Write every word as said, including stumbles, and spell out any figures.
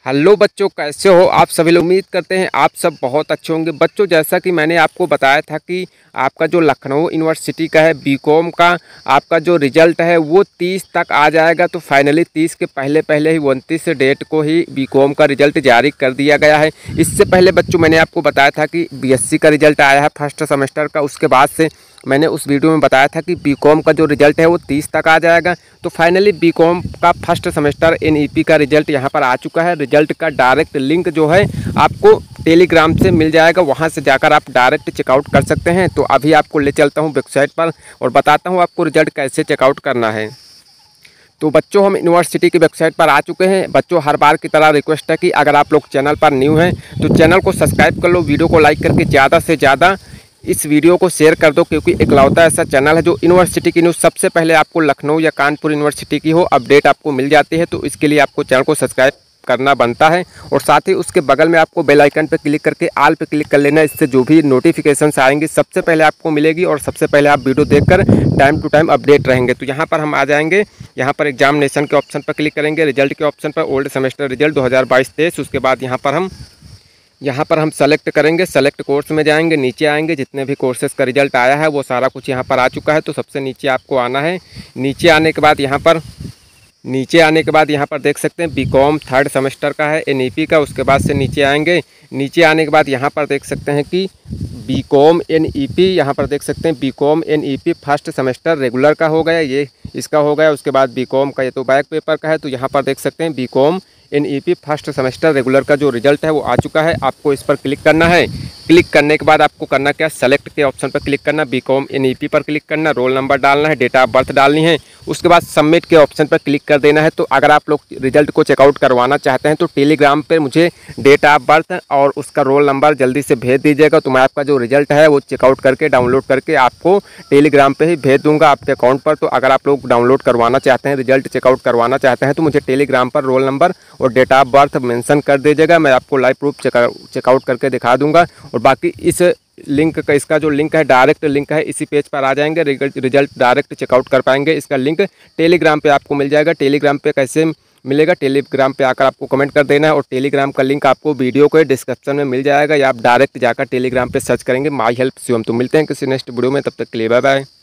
Hello बच्चों, कैसे हो आप सभी लोग। उम्मीद करते हैं आप सब बहुत अच्छे होंगे। बच्चों, जैसा कि मैंने आपको बताया था कि आपका जो लखनऊ यूनिवर्सिटी का है बीकॉम का आपका जो रिज़ल्ट है वो तीस तक आ जाएगा। तो फाइनली तीस के पहले पहले ही उनतीस डेट को ही बीकॉम का रिज़ल्ट जारी कर दिया गया है। इससे पहले बच्चों मैंने आपको बताया था कि बीएससी का रिज़ल्ट आया है फर्स्ट सेमेस्टर का। उसके बाद से मैंने उस वीडियो में बताया था कि बीकॉम का जो रिज़ल्ट है वो तीस तक आ जाएगा। तो फाइनली बीकॉम का फर्स्ट सेमेस्टर एनईपी का रिज़ल्ट यहाँ पर आ चुका है। रिज़ल्ट का डायरेक्ट लिंक जो है आपको टेलीग्राम से मिल जाएगा, वहाँ से जाकर आप डायरेक्ट चेकआउट कर सकते हैं। तो अभी आपको ले चलता हूँ वेबसाइट पर और बताता हूँ आपको रिज़ल्ट कैसे चेकआउट करना है। तो बच्चों, हम यूनिवर्सिटी की वेबसाइट पर आ चुके हैं। बच्चों, हर बार की तरह रिक्वेस्ट है कि अगर आप लोग चैनल पर न्यू हैं तो चैनल को सब्सक्राइब कर लो, वीडियो को लाइक करके ज़्यादा से ज़्यादा इस वीडियो को शेयर कर दो, क्योंकि इकलौता ऐसा चैनल है जो यूनिवर्सिटी की न्यूज़ सबसे पहले आपको लखनऊ या कानपुर यूनिवर्सिटी की हो अपडेट आपको मिल जाती है। तो इसके लिए आपको चैनल को सब्सक्राइब करना बनता है और साथ ही उसके बगल में आपको बेल आइकन पर क्लिक करके ऑल पे क्लिक कर लेना। इससे जो भी नोटिफिकेशंस आएंगी सबसे पहले आपको मिलेगी और सबसे पहले आप वीडियो देखकर टाइम टू टाइम अपडेट रहेंगे। तो यहाँ पर हम आ जाएंगे, यहाँ पर एग्जामिनेशन के ऑप्शन पर क्लिक करेंगे, रिजल्ट के ऑप्शन पर ओल्ड सेमेस्टर रिजल्ट दो हज़ार बाईस तेईस। उसके बाद यहाँ पर हम यहाँ पर हम सेलेक्ट करेंगे, सेलेक्ट कोर्स में जाएंगे, नीचे आएंगे, जितने भी कोर्सेज़ का रिजल्ट आया है वो सारा कुछ यहाँ पर आ चुका है। तो सबसे नीचे आपको आना है। नीचे आने के बाद यहाँ पर नीचे आने के बाद यहाँ पर देख सकते हैं बीकॉम थर्ड सेमेस्टर का है एनईपी का। उसके बाद से नीचे आएंगे, नीचे आने के बाद यहाँ पर देख सकते हैं कि बीकॉम एनईपी, यहाँ पर देख सकते हैं BCom NEP first semester regular का हो गया, ये इसका हो गया। उसके बाद बीकॉम का ये तो बैक पेपर का है। तो यहाँ पर देख सकते हैं BCom NEP first semester regular का जो रिजल्ट है वो आ चुका है। आपको इस पर क्लिक करना है। क्लिक करने के बाद आपको करना क्या, सेलेक्ट के ऑप्शन पर क्लिक करना, बीकॉम एनईपी पर क्लिक करना, रोल नंबर डालना है, डेट ऑफ बर्थ डालनी है। उसके बाद सबमिट के ऑप्शन पर क्लिक कर देना है। तो अगर आप लोग रिजल्ट को चेकआउट करवाना चाहते हैं तो टेलीग्राम पर मुझे डेट ऑफ बर्थ और उसका रोल नंबर जल्दी से भेज दीजिएगा। तो मैं आपका जो रिजल्ट है वो चेकआउट करके डाउनलोड करके आपको टेलीग्राम पर ही भेज दूँगा आपके अकाउंट पर। तो अगर आप लोग डाउनलोड करवाना चाहते हैं, रिजल्ट चेकआउट करवाना चाहते हैं तो मुझे टेलीग्राम पर रोल नंबर और डेट ऑफ बर्थ मेंशन कर दीजिएगा। मैं आपको लाइव प्रूफ चेकआउट करके दिखा दूंगा। और बाकी इस लिंक का, इसका जो लिंक है डायरेक्ट लिंक है, इसी पेज पर आ जाएंगे, रिजल्ट डायरेक्ट चेकआउट कर पाएंगे। इसका लिंक टेलीग्राम पे आपको मिल जाएगा। टेलीग्राम पे कैसे मिलेगा, टेलीग्राम पे आकर आपको कमेंट कर देना है और टेलीग्राम का लिंक आपको वीडियो के डिस्क्रिप्शन में मिल जाएगा, या आप डायरेक्ट जाकर टेलीग्राम पे सर्च करेंगे माई हेल्प शिवम। तो मिलते हैं किसी नेक्स्ट वीडियो में, तब तक के लिए बाय बाय।